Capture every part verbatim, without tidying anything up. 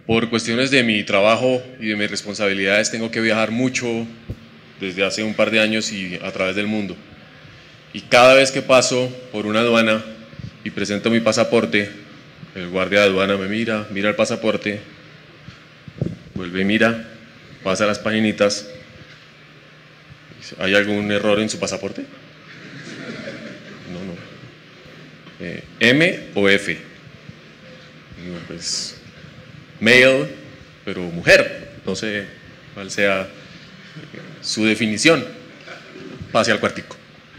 por cuestiones de mi trabajo y de mis responsabilidades tengo que viajar mucho desde hace un par de años y a través del mundo. Y cada vez que paso por una aduana y presento mi pasaporte, el guardia de aduana me mira, mira el pasaporte, vuelve y mira, pasa las paginitas. ¿Hay algún error en su pasaporte? No, no. Eh, ¿M o F? Digo, pues, male, pero mujer. No sé cuál sea su definición. Pase al cuartico.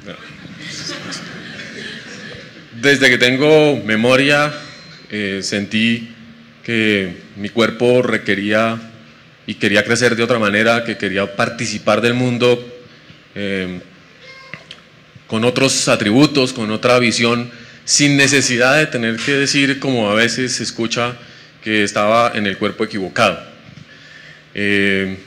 Desde que tengo memoria, eh, sentí que mi cuerpo requería y quería crecer de otra manera, que quería participar del mundo eh, con otros atributos, con otra visión, sin necesidad de tener que decir, como a veces se escucha, que estaba en el cuerpo equivocado. Eh,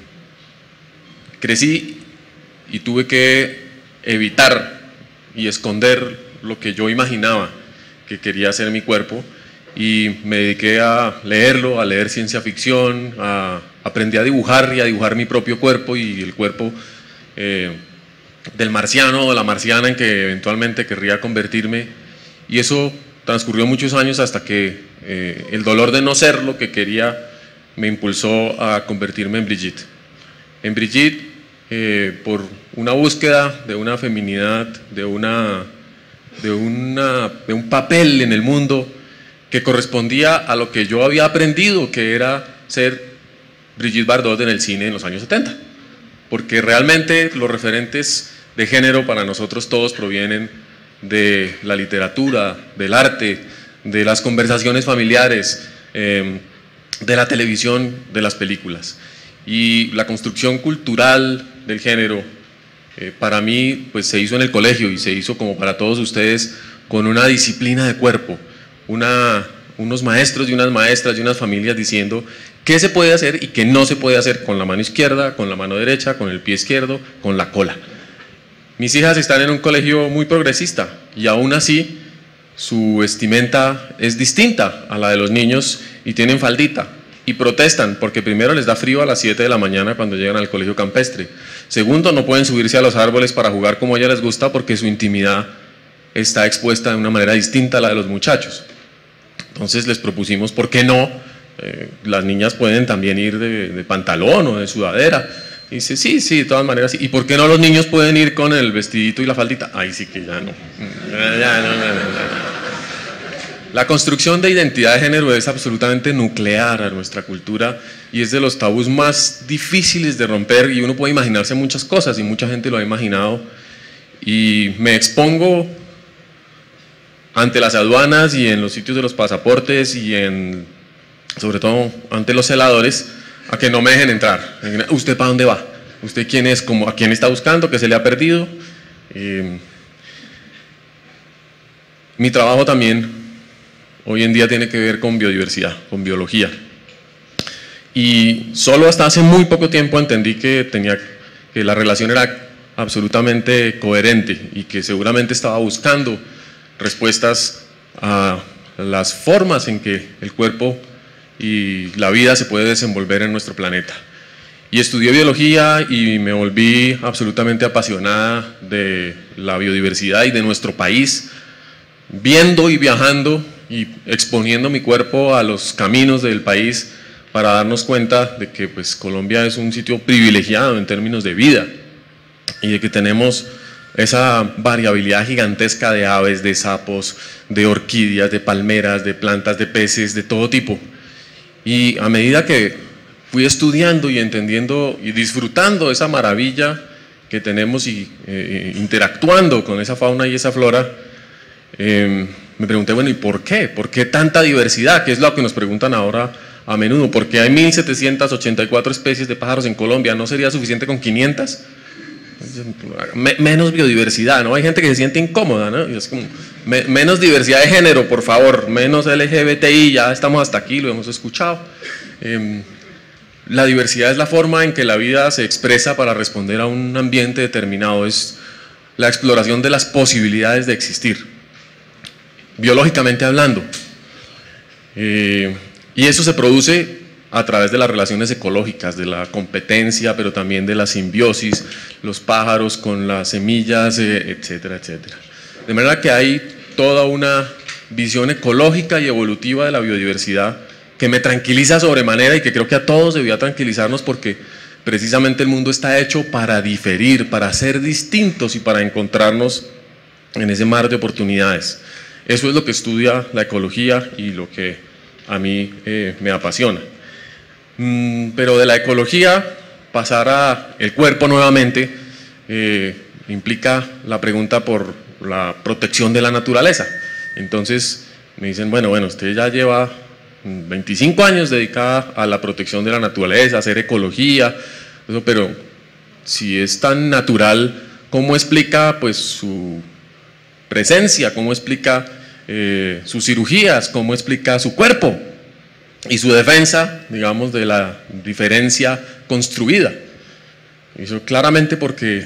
crecí y tuve que evitar y esconder lo que yo imaginaba que quería ser mi cuerpo, y me dediqué a leerlo, a leer ciencia ficción, a, aprendí a dibujar y a dibujar mi propio cuerpo y el cuerpo eh, del marciano o la marciana en que eventualmente querría convertirme, y eso transcurrió muchos años hasta que eh, el dolor de no ser lo que quería me impulsó a convertirme en Brigitte. En Brigitte, eh, por una búsqueda de una feminidad, de, una, de, una, de un papel en el mundo que correspondía a lo que yo había aprendido, que era ser Brigitte Bardot en el cine en los años setenta. Porque realmente los referentes de género para nosotros todos provienen de la literatura, del arte, de las conversaciones familiares, eh, de la televisión, de las películas. Y la construcción cultural del género, eh, para mí, pues se hizo en el colegio y se hizo como para todos ustedes con una disciplina de cuerpo. Una, unos maestros y unas maestras y unas familias diciendo qué se puede hacer y qué no se puede hacer con la mano izquierda, con la mano derecha, con el pie izquierdo, con la cola. Mis hijas están en un colegio muy progresista y aún así su vestimenta es distinta a la de los niños y tienen faldita y protestan porque primero les da frío a las siete de la mañana cuando llegan al colegio campestre. Segundo, no pueden subirse a los árboles para jugar como a ella les gusta porque su intimidad está expuesta de una manera distinta a la de los muchachos. Entonces les propusimos, ¿por qué no? Eh, las niñas pueden también ir de, de pantalón o de sudadera. Y dice, sí, sí, de todas maneras, sí. ¿Y por qué no los niños pueden ir con el vestidito y la faldita? Ahí sí que ya no. Ya, no, no, no, no. La construcción de identidad de género es absolutamente nuclear a nuestra cultura y es de los tabús más difíciles de romper, y uno puede imaginarse muchas cosas y mucha gente lo ha imaginado, y me expongo ante las aduanas y en los sitios de los pasaportes y en, sobre todo ante los celadores, a que no me dejen entrar. ¿Usted para dónde va? ¿Usted quién es? ¿Cómo, a quién está buscando? ¿Qué se le ha perdido? Eh, mi trabajo también hoy en día tiene que ver con biodiversidad, con biología. Y solo hasta hace muy poco tiempo entendí que, tenía, que la relación era absolutamente coherente y que seguramente estaba buscando respuestas a las formas en que el cuerpo y la vida se puede desenvolver en nuestro planeta. Y estudié biología y me volví absolutamente apasionada de la biodiversidad y de nuestro país, viendo y viajando y exponiendo mi cuerpo a los caminos del país para darnos cuenta de que pues, Colombia es un sitio privilegiado en términos de vida y de que tenemos esa variabilidad gigantesca de aves, de sapos, de orquídeas, de palmeras, de plantas, de peces, de todo tipo. Y a medida que fui estudiando y entendiendo y disfrutando esa maravilla que tenemos y eh, interactuando con esa fauna y esa flora, eh, me pregunté, bueno, ¿y por qué? ¿Por qué tanta diversidad? Que es lo que nos preguntan ahora a menudo. ¿Por qué hay mil setecientas ochenta y cuatro especies de pájaros en Colombia? ¿No sería suficiente con quinientas? Menos biodiversidad, ¿no? Hay gente que se siente incómoda, ¿no? Y es como, me, menos diversidad de género, por favor, menos L G B T I, ya estamos hasta aquí, lo hemos escuchado. Eh, la diversidad es la forma en que la vida se expresa para responder a un ambiente determinado, es la exploración de las posibilidades de existir, biológicamente hablando. Eh, y eso se produce a través de las relaciones ecológicas, de la competencia, pero también de la simbiosis, los pájaros con las semillas, eh, etcétera, etcétera. De manera que hay toda una visión ecológica y evolutiva de la biodiversidad que me tranquiliza sobremanera y que creo que a todos debía tranquilizarnos, porque precisamente el mundo está hecho para diferir, para ser distintos y para encontrarnos en ese mar de oportunidades. Eso es lo que estudia la ecología y lo que a mí eh, me apasiona. Mm, pero de la ecología pasar al cuerpo nuevamente eh, implica la pregunta por la protección de la naturaleza. Entonces me dicen, bueno, bueno, usted ya lleva veinticinco años dedicada a la protección de la naturaleza, a hacer ecología, eso, pero si es tan natural, ¿cómo explica pues su presencia? ¿Cómo explica eh, sus cirugías? ¿Cómo explica su cuerpo? Y su defensa, digamos, de la diferencia construida. Eso claramente porque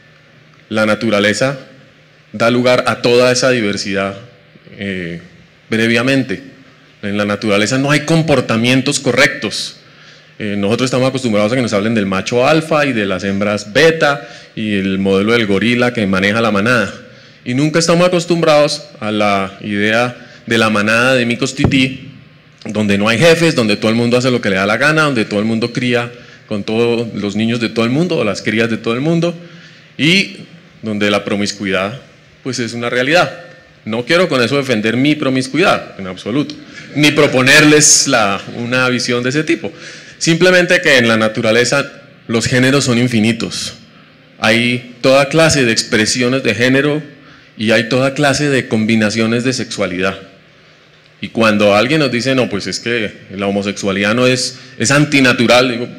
la naturaleza da lugar a toda esa diversidad eh, previamente. En la naturaleza no hay comportamientos correctos. Eh, nosotros estamos acostumbrados a que nos hablen del macho alfa y de las hembras beta y el modelo del gorila que maneja la manada. Y nunca estamos acostumbrados a la idea de la manada de micos tití, donde no hay jefes, donde todo el mundo hace lo que le da la gana, donde todo el mundo cría con todos los niños de todo el mundo o las crías de todo el mundo, y donde la promiscuidad pues es una realidad. No quiero con eso defender mi promiscuidad, en absoluto, ni proponerles la, una visión de ese tipo. Simplemente que en la naturaleza los géneros son infinitos. Hay toda clase de expresiones de género y hay toda clase de combinaciones de sexualidad. Y cuando alguien nos dice, no, pues es que la homosexualidad no es, es antinatural, digo,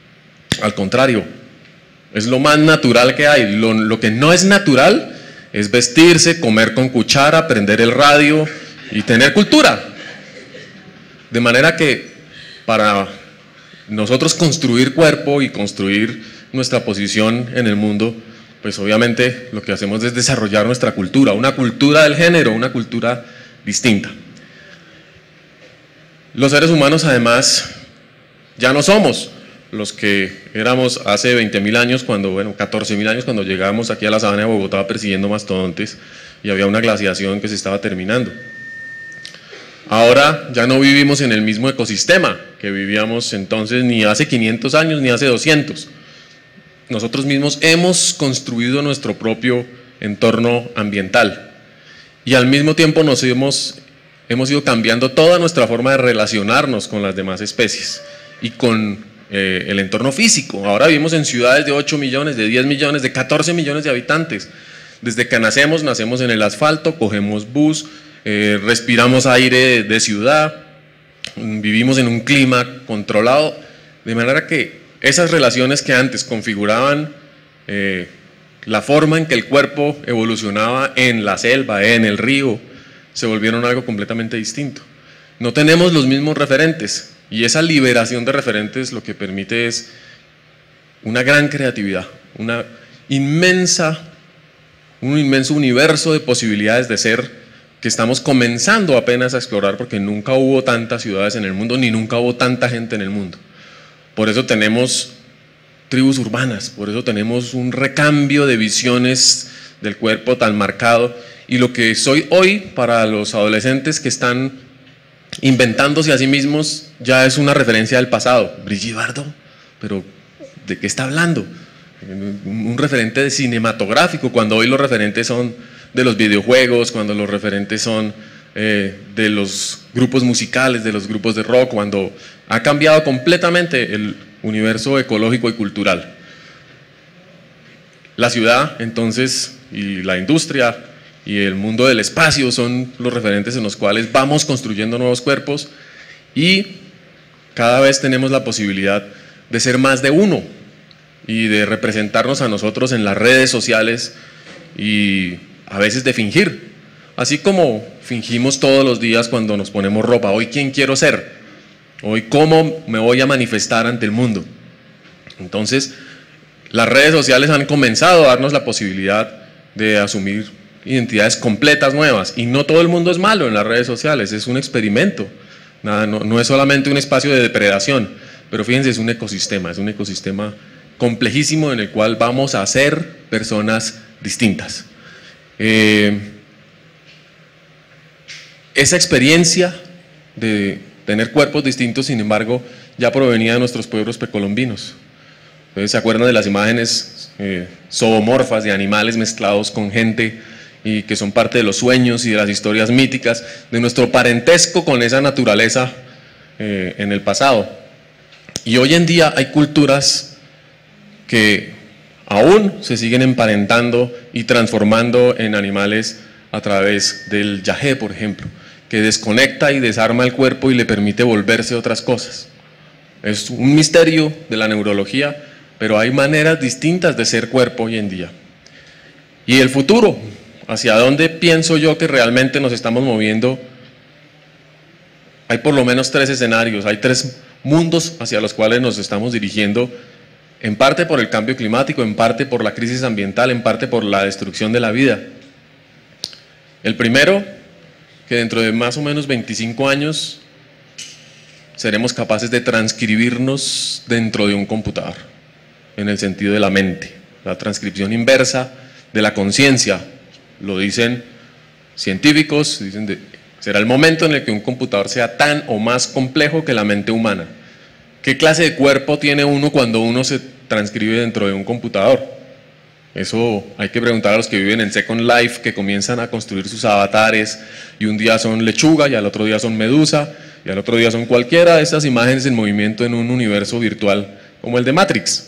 al contrario, es lo más natural que hay. Lo, lo que no es natural es vestirse, comer con cuchara, prender el radio y tener cultura. De manera que para nosotros construir cuerpo y construir nuestra posición en el mundo, pues obviamente lo que hacemos es desarrollar nuestra cultura, una cultura del género, una cultura distinta. Los seres humanos además ya no somos los que éramos hace veinte mil años, cuando, bueno, catorce mil años cuando llegamos aquí a la sabana de Bogotá persiguiendo mastodontes y había una glaciación que se estaba terminando. Ahora ya no vivimos en el mismo ecosistema que vivíamos entonces, ni hace quinientos años ni hace doscientos. Nosotros mismos hemos construido nuestro propio entorno ambiental y al mismo tiempo nos hemos, hemos ido cambiando toda nuestra forma de relacionarnos con las demás especies y con eh, el entorno físico. Ahora vivimos en ciudades de ocho millones, de diez millones, de catorce millones de habitantes. Desde que nacemos, nacemos en el asfalto, cogemos bus, eh, respiramos aire de ciudad, vivimos en un clima controlado, de manera que esas relaciones que antes configuraban eh, la forma en que el cuerpo evolucionaba en la selva, en el río, se volvieron algo completamente distinto. No tenemos los mismos referentes y esa liberación de referentes lo que permite es una gran creatividad, una inmensa, un inmenso universo de posibilidades de ser que estamos comenzando apenas a explorar, porque nunca hubo tantas ciudades en el mundo ni nunca hubo tanta gente en el mundo. Por eso tenemos tribus urbanas, por eso tenemos un recambio de visiones del cuerpo tan marcado, y lo que soy hoy para los adolescentes que están inventándose a sí mismos ya es una referencia del pasado. Brigitte Bardot, pero ¿de qué está hablando? Un referente de cinematográfico, cuando hoy los referentes son de los videojuegos, cuando los referentes son eh, de los grupos musicales, de los grupos de rock, cuando ha cambiado completamente el universo ecológico y cultural. La ciudad, entonces, y la industria y el mundo del espacio son los referentes en los cuales vamos construyendo nuevos cuerpos, y cada vez tenemos la posibilidad de ser más de uno y de representarnos a nosotros en las redes sociales y a veces de fingir, así como fingimos todos los días cuando nos ponemos ropa. Hoy, ¿quién quiero ser? Hoy, ¿cómo me voy a manifestar ante el mundo? Entonces, las redes sociales han comenzado a darnos la posibilidad de asumir identidades completas nuevas, y no todo el mundo es malo en las redes sociales, es un experimento, nada, no, no es solamente un espacio de depredación, pero fíjense, es un ecosistema, es un ecosistema complejísimo en el cual vamos a ser personas distintas. Eh, esa experiencia de tener cuerpos distintos, sin embargo, ya provenía de nuestros pueblos precolombinos. Entonces, ¿se acuerdan de las imágenes eh, zoomorfas de animales mezclados con gente y que son parte de los sueños y de las historias míticas, de nuestro parentesco con esa naturaleza eh, en el pasado? Y hoy en día hay culturas que aún se siguen emparentando y transformando en animales a través del yagé, por ejemplo, que desconecta y desarma el cuerpo y le permite volverse otras cosas. Es un misterio de la neurología, pero hay maneras distintas de ser cuerpo hoy en día. Y el futuro, ¿hacia dónde pienso yo que realmente nos estamos moviendo? Hay por lo menos tres escenarios, hay tres mundos hacia los cuales nos estamos dirigiendo, en parte por el cambio climático, en parte por la crisis ambiental, en parte por la destrucción de la vida. El primero, que dentro de más o menos veinticinco años seremos capaces de transcribirnos dentro de un computador, en el sentido de la mente, la transcripción inversa de la conciencia, lo dicen científicos, dicen de, será el momento en el que un computador sea tan o más complejo que la mente humana. ¿Qué clase de cuerpo tiene uno cuando uno se transcribe dentro de un computador? Eso hay que preguntar a los que viven en Second Life, que comienzan a construir sus avatares y un día son lechuga y al otro día son medusa y al otro día son cualquiera de esas imágenes en movimiento en un universo virtual como el de Matrix.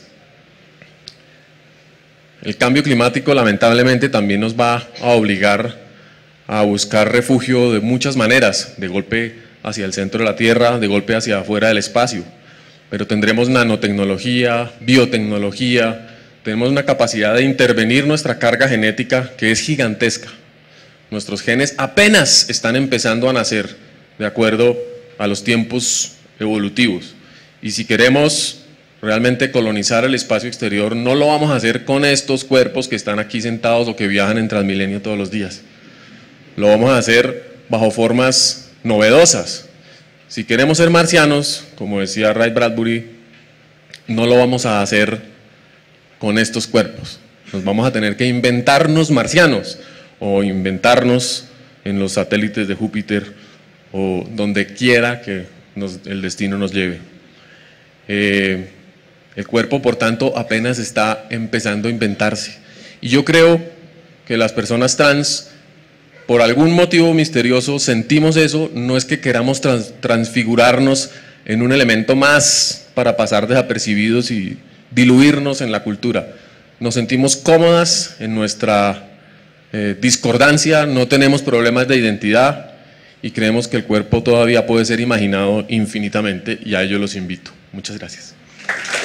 El cambio climático lamentablemente también nos va a obligar a buscar refugio de muchas maneras, de golpe hacia el centro de la Tierra, de golpe hacia afuera del espacio, pero tendremos nanotecnología, biotecnología, tenemos una capacidad de intervenir nuestra carga genética que es gigantesca. Nuestros genes apenas están empezando a nacer de acuerdo a los tiempos evolutivos, y si queremos realmente colonizar el espacio exterior, no lo vamos a hacer con estos cuerpos que están aquí sentados o que viajan en Transmilenio todos los días. Lo vamos a hacer bajo formas novedosas. Si queremos ser marcianos, como decía Ray Bradbury, no lo vamos a hacer con estos cuerpos. Nos vamos a tener que inventarnos marcianos o inventarnos en los satélites de Júpiter o donde quiera que nos, el destino nos lleve. Eh, el cuerpo, por tanto, apenas está empezando a inventarse. Y yo creo que las personas trans, por algún motivo misterioso, sentimos eso, no es que queramos trans, transfigurarnos en un elemento más para pasar desapercibidos y diluirnos en la cultura. Nos sentimos cómodas en nuestra eh, discordancia, no tenemos problemas de identidad y creemos que el cuerpo todavía puede ser imaginado infinitamente, y a ello los invito. Muchas gracias.